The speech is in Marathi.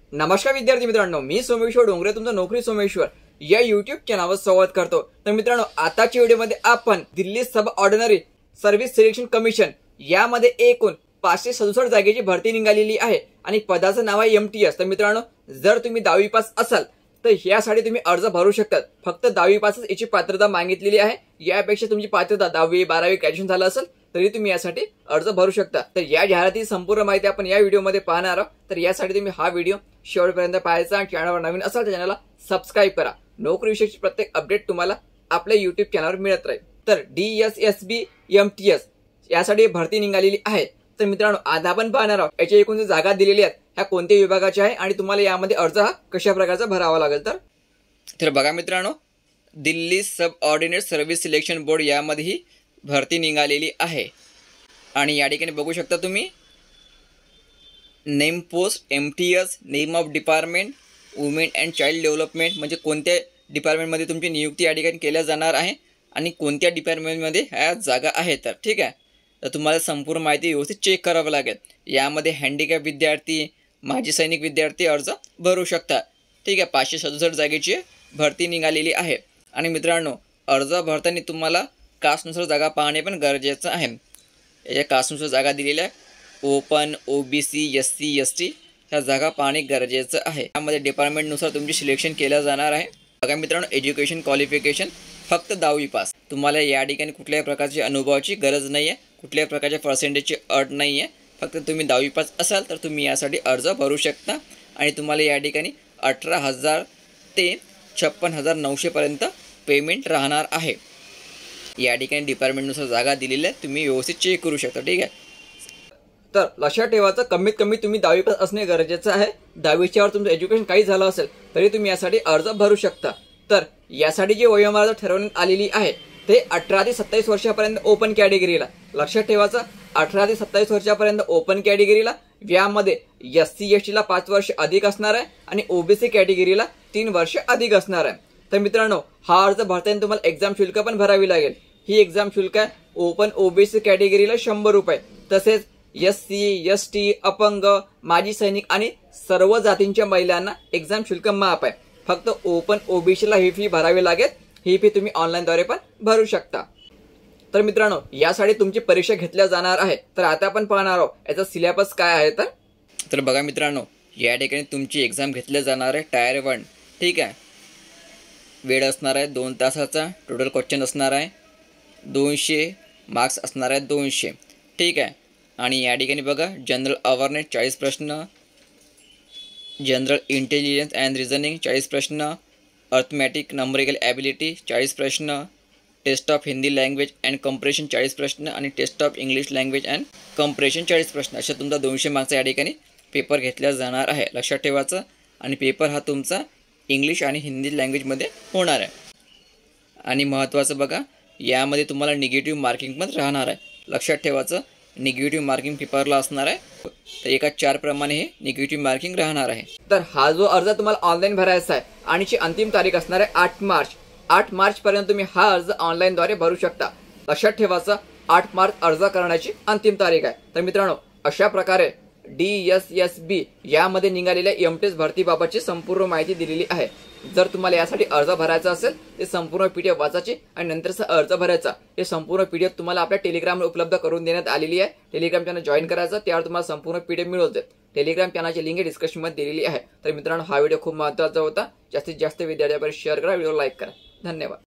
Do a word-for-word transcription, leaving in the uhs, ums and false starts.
नमस्कार विद्यार्थी मित्रांनो, मी सोमेश्वर डोंगरे तुमचा नोकरी सोमेश्वर या युट्यूब चॅनलवर संवाद करतो। तर मित्रांनो, आताच्या व्हिडिओमध्ये आपण Delhi subordinate service selection commission यामध्ये एकूण पाचशे सदुसष्ट जागेची भरती निघालेली आहे आणि पदाचं नाव आहे एमटीएस। तर मित्रांनो, जर तुम्ही दहावी पास असाल तर यासाठी तुम्ही अर्ज भरू शकतात। फक्त दहावी पासच याची पात्रता मागितलेली आहे। यापेक्षा तुमची पात्रता दहावी बारावी ग्रॅज्युएशन झालं असेल तरी तुम्ही यासाठी अर्ज भरू शकता। तर या जाहिरातीची संपूर्ण माहिती आपण या व्हिडिओमध्ये पाहणार आहोत। तर यासाठी तुम्ही हा व्हिडिओ शेवटपर्यंत पाहायचा आणि चॅनलवर नवीन असाल तर चॅनलला सबस्क्राइब करा। नोकरी विषयीची प्रत्येक अपडेट तुम्हाला आपल्या युट्यूब चॅनलवर मिळत राहील। तर डीएसएसबी एमटीएस यासाठी भरती निघालेली आहे। तर मित्रांनो, आज आपण पाहणार आहोत याच्या एकूण जागा दिलेल्या आहेत ह्या कोणत्या विभागाच्या आहे आणि तुम्हाला यामध्ये अर्ज हा कशा प्रकारचा भरावा लागेल। तर तर बघा मित्रांनो, Delhi subordinate service selection board यामध्ये ही भरती निघालेली आहे आणि या ठिकाणी बघू शकता तुम्ही name post MTS, name of department women and child development म्हणजे कोणत्या डिपार्टमेंटमध्ये तुमची नियुक्ती या ठिकाणी केल्या जाणार आहे आणि कोणत्या डिपार्टमेंटमध्ये ह्या जागा आहेत। तर ठीक आहे, तर तुम्हाला संपूर्ण माहिती व्यवस्थित चेक करावं लागेल। यामध्ये हँडिकॅप विद्यार्थी, माजी सैनिक विद्यार्थी अर्ज भरू शकतात। ठीक आहे, पाचशे सदुसष्ट जागेची भरती निघालेली आहे आणि मित्रांनो, अर्ज भरताना तुम्हाला कास्टनुसार जागा पाहणे पण गरजेचं आहे। याच्या कास्टनुसार जागा दिलेल्या आहे, open, OBC, S C, S T ह्या जागा पाहणे गरजेचं आहे। यामध्ये डिपार्टमेंटनुसार तुमची सिलेक्शन केलं जाणार आहे। बघा मित्रांनो, एज्युकेशन क्वालिफिकेशन फक्त दहावी पास। तुम्हाला या ठिकाणी कुठल्याही प्रकारची अनुभवाची गरज नाही आहे, कुठल्याही प्रकारच्या पर्सेंटेजची अट नाही आहे। फक्त तुम्ही दहावी पास असाल तर तुम्ही यासाठी अर्ज भरू शकता आणि तुम्हाला या ठिकाणी अठरा हजार ते छप्पन हजार नऊशेपर्यंत पेमेंट राहणार आहे। या ठिकाणी डिपार्टमेंटनुसार जागा दिलेल्या आहेत, तुम्ही व्यवस्थित चेक करू शकता। ठीक आहे, तर लक्षात ठेवायचं कमीत कमी तुम्ही दहावी पास असणे गरजेचं आहे। दहावीच्यावर तुमचं एज्युकेशन काही झालं असेल तरी तुम्ही यासाठी अर्ज भरू शकता। तर यासाठी जी वयोमर्यादा ठरवण्यात आलेली आहे ते अठरा ते सत्तावीस वर्षापर्यंत ओपन कॅटेगरीला। लक्षात ठेवायचं अठरा ते सत्तावीस वर्षापर्यंत ओपन कॅटेगरीला, यामध्ये एस सी एस टीला पाच वर्ष अधिक असणार आहे आणि ओबीसी कॅटेगरीला तीन वर्ष अधिक असणार आहे। तर मित्रांनो, हा अर्ज भरताना तुम्हाला एक्झाम शुल्क पण भरावी लागेल। ही एक्झाम शुल्क आहे ओपन ओबीसी कॅटेगरीला शंभर रुपये, तसेच एस सी एस टी, अपंग, माजी सैनिक आणि सर्व जातींच्या महिलांना एक्झाम शुल्क माफ आहे। फक्त ओपन ओबीसीला ही फी भरावी लागेल। ही फी तुम्ही ऑनलाईनद्वारे पण भरू शकता। तर मित्रांनो, यासाठी तुमची परीक्षा घेतल्या जाणार आहे। तर आता आपण पाहणार आहोत याचा सिलेबस काय आहे। तर तर बघा मित्रांनो, या ठिकाणी तुमची एक्झाम घेतल्या जाणार आहे टायर वन। ठीक आहे, वेळ असणार आहे दोन तासाचा, टोटल क्वेश्चन असणार आहे दोनशे, मार्क्स असणार आहे दोनशे। ठीक आहे, आणि या ठिकाणी बघा जनरल अवेअरनेस चाळीस प्रश्न, जनरल इंटेलिजन्स अँड रिझनिंग चाळीस प्रश्न, अर्थमॅटिक नंबरिकल ॲबिलिटी चाळीस प्रश्न, test of Hindi language and comprehension चाळीस प्रश्न आणि test of English language and comprehension चाळीस प्रश्न अशा तुमचा दोनशे मार्क्सचा या ठिकाणी पेपर घेतला जाणार आहे। लक्षात ठेवायचं, आणि पेपर हा तुमचा इंग्लिश आणि हिंदी लँग्वेजमध्ये होणार आहे। आणि महत्त्वाचं बघा, यामध्ये तुम्हाला निगेटिव्ह मार्किंग पण राहणार आहे। लक्षात ठेवायचं, निगेटिव्ह मार्किंग पेपरला असणार आहे, तर एका चार प्रमाणे हे निगेटिव्ह मार्किंग राहणार आहे। तर हा जो अर्ज तुम्हाला ऑनलाईन भरायचा आहे आणि ची अंतिम तारीख असणार आहे आठ मार्च। आठ मार्च पर्यंत तुम्ही हा अर्ज ऑनलाईनद्वारे भरू शकता। लक्षात ठेवायचं, आठ मार्च अर्ज करण्याची अंतिम तारीख आहे। तर मित्रांनो, अशा प्रकारे डीएसएसबी यामध्ये निघालेल्या एमटीएस भरतीबाबतची संपूर्ण माहिती दिलेली आहे। जर तुम्हाला यासाठी अर्ज भरायचा असेल ते संपूर्ण पीडीएफ वाचायची आणि नंतरचा अर्ज भरायचा, हे संपूर्ण पीडीएफ तुम्हाला आपल्या टेलिग्रामवर उपलब्ध करून देण्यात आलेली आहे। टेलिग्राम चॅनल जॉईन करायचं, त्यावर तुम्हाला संपूर्ण पीडीएफ मिळवते। टेलिग्राम चॅनलची लिंक डिस्क्रिप्शनमध्ये दिलेली आहे। तर मित्रांनो, हा व्हिडिओ खूप महत्त्वाचा होता। जास्तीत जास्त विद्यार्थ्यांपर्यंत शेअर करा, व्हिडिओ लाईक करा। धन्यवाद।